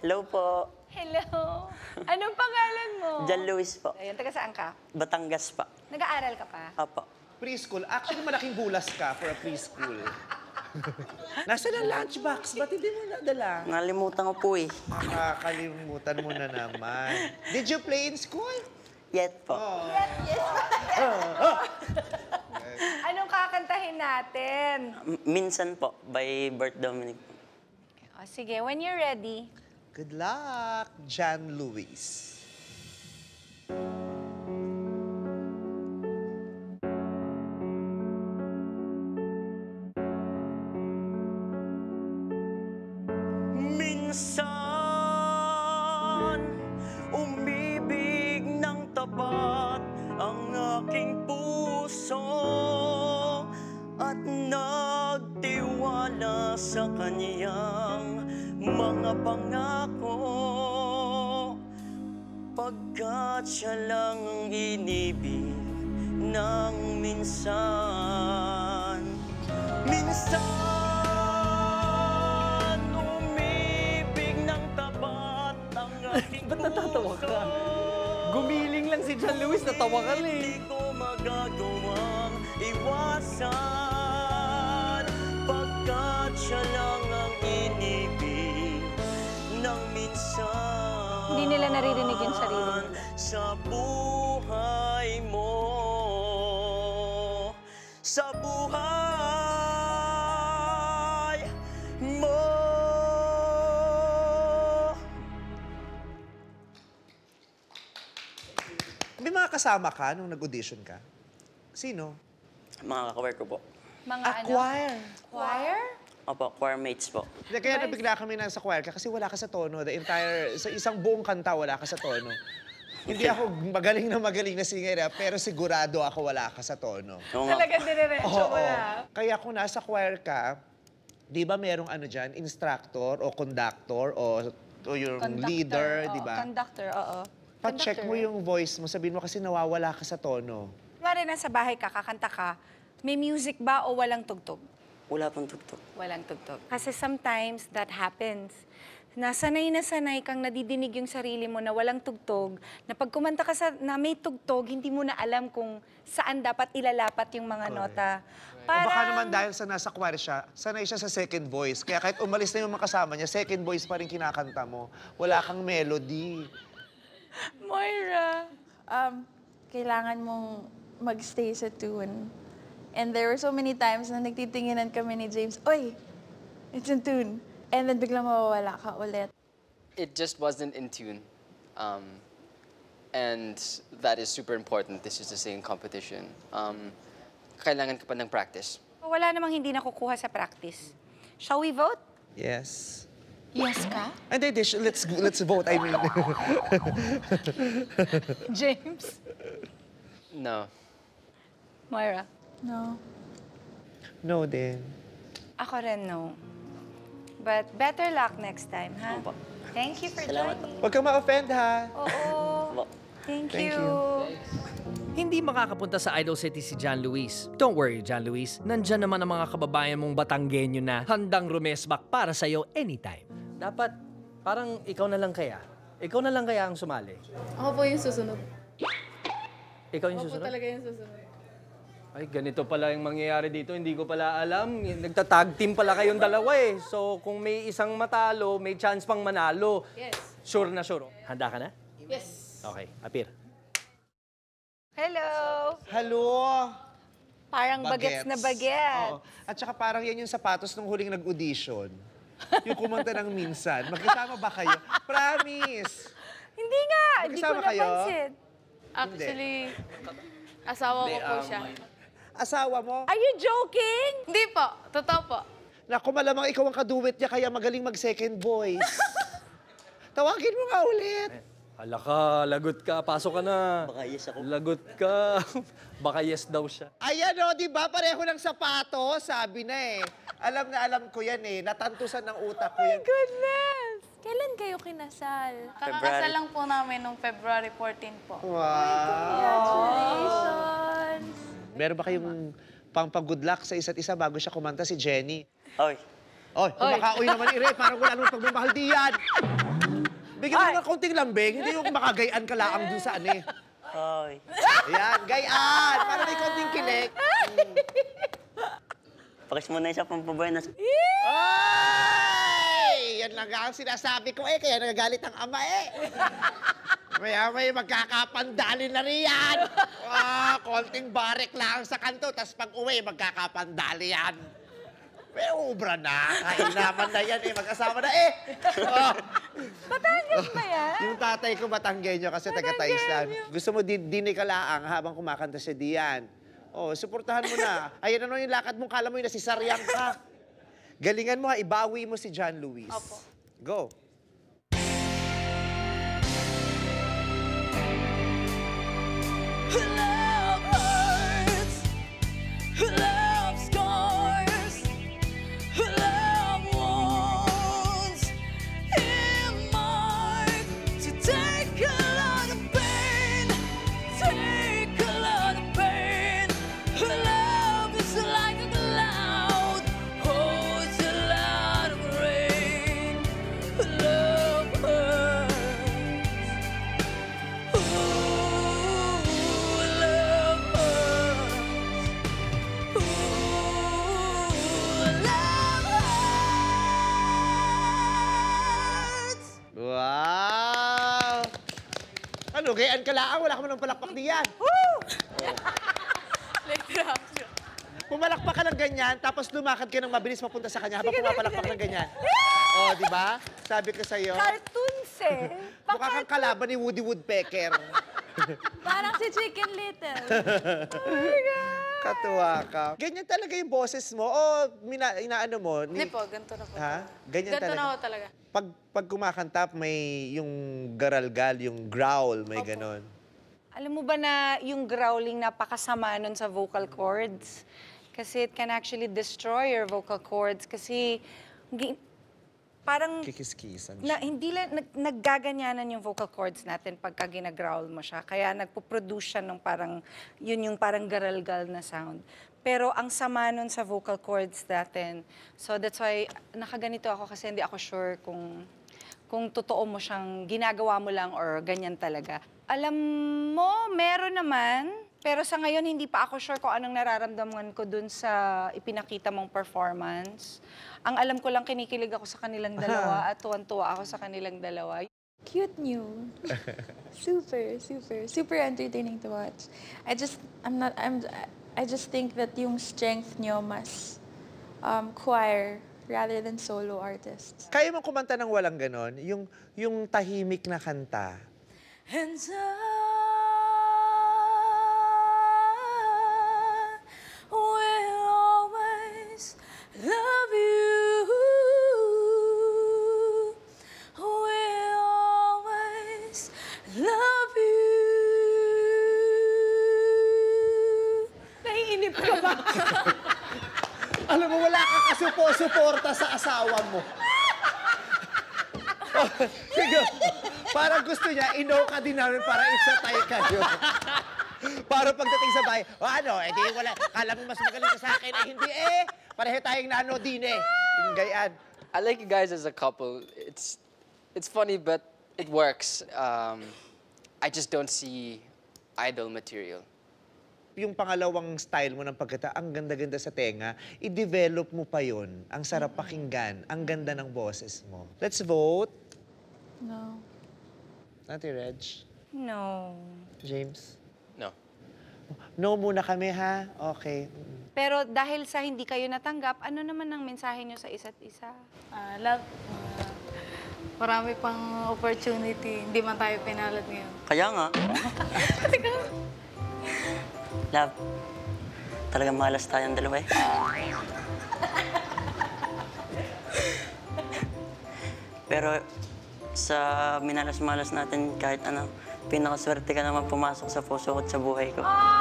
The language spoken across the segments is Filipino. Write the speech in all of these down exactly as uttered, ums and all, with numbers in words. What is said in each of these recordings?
Hello po. Hello. Anong pangalan mo? John Luis po. Ayun, taga saan ka? Batangas pa. Nag-aaral ka pa? Opo. Preschool. Actually, malaking bulas ka for a preschool. Nasaan ang lunchbox? Ba't hindi mo nadala? Nalimutan ko po eh. Nakakalimutan mo na naman. Did you play in school? Yet po. Oh. Anong kakantahin natin? M- Minsan po, by Bert Dominic. O, sige, when you're ready. Good luck, John Luis. Minsan, umibig ng tapat ang aking puso at nagtiwala sa kaniyang mga pangako. Pagkat siya lang ang inibig ng minsan. Minsan, Ba't natatawa ka? Gumiling lang si John Luis, natawa ka rin. Hindi ko magagawang iwasan pagkat siya lang ang inibig ng minsan. Hindi nila naririnig yung sarili nila. Sa buhay mo, sa buhay mo. May mga kasama ka nung nag-audition ka? Sino? Mga kakware ko po. Mga Ah, ano? choir. Choir? Opo, choir mates po. Hindi, kaya nabigla kami na sa choir ka kasi wala ka sa tono. The entire, sa isang buong kanta, wala ka sa tono. Hindi ako magaling na magaling na singer, ah, pero sigurado ako wala ka sa tono. Oo nga. Talagang dinerecho mo Oo. na. Kaya kung nasa choir ka, di ba merong ano dyan, instructor o conductor o, o yung Conductor, leader, oo, di ba? Conductor, oo. Pa-check mo Conductor. yung voice mo, sabihin mo kasi nawawala ka sa tono. Kunwari nasa bahay ka, kakanta ka, may music ba o walang tugtog? Wala pong tugtog. Walang tugtog. Kasi sometimes that happens. Nasanay na sanay kang nadidinig yung sarili mo na walang tugtog, na pag kumanta ka sa, na may tugtog, hindi mo na alam kung saan dapat ilalapat yung mga nota. O baka naman dahil sa nasa choir siya, sanay siya sa second voice. Kaya kahit umalis na yung mga kasama niya, second voice pa rin kinakanta mo. Wala kang melody. Moira! um, kailangan mong magstay sa tune. And there were so many times na nagtitinginan kami ni James, Oy, it's in tune. And then biglang mawawala ka ulit. It just wasn't in tune. Um, and that is super important. This is the same competition. Um, kailangan ka pa ng practice. Wala namang hindi nakukuha sa practice. Shall we vote? Yes. Yes ka? And then, let's, let's vote, I mean. James? No. Moira? No. No din. Ako rin, no. But better luck next time, ha? Opo. Thank you for Salamat joining. Huwag kang ma-offend, ha? Oo. Thank, Thank you. Hindi makakapunta sa Idol City si John Luis. Don't worry, John Luis. Nandyan naman ang mga kababayan mong Batanggenyo na handang rumesbak para sa'yo anytime. Dapat, parang ikaw na lang kaya. Ikaw na lang kaya ang sumali. Ako po yung susunod. Ikaw yung Ako po susunod? talaga yung susunod. Ay, ganito pala yung mangyayari dito. Hindi ko pala alam. Nagtatag team pala kayong dalawa eh. So, kung may isang matalo, may chance pang manalo. Yes. Sure na sure. Handa ka na? Yes. Okay, appear. Hello. Hello? Parang bagets na baget. Oo. At saka parang yan yung sapatos nung huling nag-audition. Yung kumanta ng minsan. Magkasama ba kayo? Promise! Hindi nga. Hindi ko Magkasama kayo? napansin. Actually, asawa ko po siya. Asawa mo? Are you joking? Hindi po. Totoo po. Naku, malamang ikaw ang kaduwit niya kaya magaling mag-second voice. Tawagin mo nga ulit. Hala ka, lagot ka. Pasok ka na. Baka yes ako. Lagot ka. Baka yes daw siya. Ayan o, di ba? Pareho ng sapatos. Sabi na eh. Alam na alam ko yan eh. Natantusan ng utak ko yan. Goodness. Kailan kayo kinasal? Kakakasal lang po namin noong February fourteen po. Wow! Congratulations! Meron ba kayong pang-good luck sa isa't isa bago siya kumanta si Jenny? Oy. Oy, kumaka-uy naman, Ire. Parang wala nung pagmamahal diyan. Bigyan mo ng konting lambing, hindi yung makagayaan ka laang dun sa ano eh. Hoy. Ayan, gayaan, para may konting kilik. Pakis mo na isa pang pabuenas. Ay! Yan lang ang sinasabi ko eh, kaya nagagalit ang ama eh. Maya may magkakapandali na riyan. Ah, konting barek lang sa kanto, tas pag uwi, magkakapandali yan. May ubra na. Kain naman na yan eh, mag-asama na eh. Oh. Batangas ba yan? Yung tatay ko Batanggenyo kasi taga-Taisan. Gusto mo di dinig ka laang habang kumakanta siya diyan. Oh, suportahan mo na. Ayan ano yung lakad mo, kala mo yung nasisaryan ka. Galingan mo ha, ibawi mo si John Luis. Opo. Go. Love hurts, love scars, love wounds in mark to take a lot of pain, take a lot of pain. Love is like a cloud, holds a lot of rain. Love hurts. Wow! Ano, gayaan ka laang, wala ka man ng palakpak diyan. Pumalakpak ka ng ganyan, tapos lumakad ka ng mabilis papunta sa kanya habang pumapalakpak ng ganyan. Oh, di ba? Sabi ko sa'yo, Cartoons eh. mukha kang kalaban ni Woody Woodpecker. Parang si Chicken Little. Katuwa ka. Ganyan talaga yung boses mo. O, mina, inaano mo? Hindi po, ganito na po. Ha? Ganyan Ganito talaga? na po talaga. Pag, pag kumakanta, may yung garalgal, yung growl, may ganon. Alam mo ba na yung growling napakasama nun sa vocal cords? Kasi it can actually destroy your vocal cords. Kasi gi- parang Kikiskisan na, siya. hindi lang nag, naggaganyanan yung vocal cords natin pagka ginagrowl mo siya. Kaya nagpo-produce siya ng parang, yun yung parang garalgal na sound. Pero ang sama nun sa vocal cords natin. So that's why nakaganito ako kasi hindi ako sure kung kung totoo mo siyang ginagawa mo lang or ganyan talaga. Alam mo, meron naman. Pero sa ngayon, hindi pa ako sure kung anong nararamdaman ko dun sa ipinakita mong performance. Ang alam ko lang, kinikilig ako sa kanilang dalawa at tuwan-tuwa ako sa kanilang dalawa. Cute new. Super, super, super entertaining to watch. I just, I'm not, I'm, I just think that yung strength nyo mas um, choir rather than solo artists. Kaya mo kumanta ng walang ganon? Yung, yung tahimik na kanta. And I will always love you. Will always love you. Naiinip ka ba? Alam mo, wala kang kasupo-suporta sa asawa mo. Oh, sige, parang gusto niya, ino ka din namin para isatay kayo. Para pagdating sa bahay, o ano, eh di wala, kala mo mas magaling ka sa akin, eh hindi eh. Pareho tayong nano din eh. Yung gayaan. I like you guys as a couple. It's it's funny, but it works. Um, I just don't see idol material. Yung pangalawang style mo ng pagkata, ang ganda-ganda sa tenga, i-develop mo pa yon. Ang sarap pakinggan, ang ganda ng boses mo. Let's vote. No. Ate Reg. No. James. No. No muna kami, ha? Okay. Pero dahil sa hindi kayo natanggap, ano naman ang mensahe nyo sa isa't isa? Ah, love, ah, marami pang opportunity. Hindi man tayo pinalad ngayon. Kaya nga. Love, talagang malas tayong dalawa eh. Pero sa minalas-malas natin, kahit ano, pinakaswerte ka naman pumasok sa puso ko at sa buhay ko.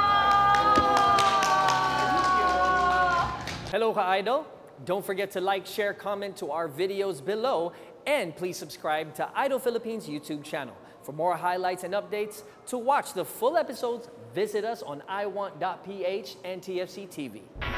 Hello, ka-idol! Don't forget to like, share, comment to our videos below, and please subscribe to Idol Philippines YouTube channel. For more highlights and updates, to watch the full episodes, visit us on i want dot p h and T F C T V.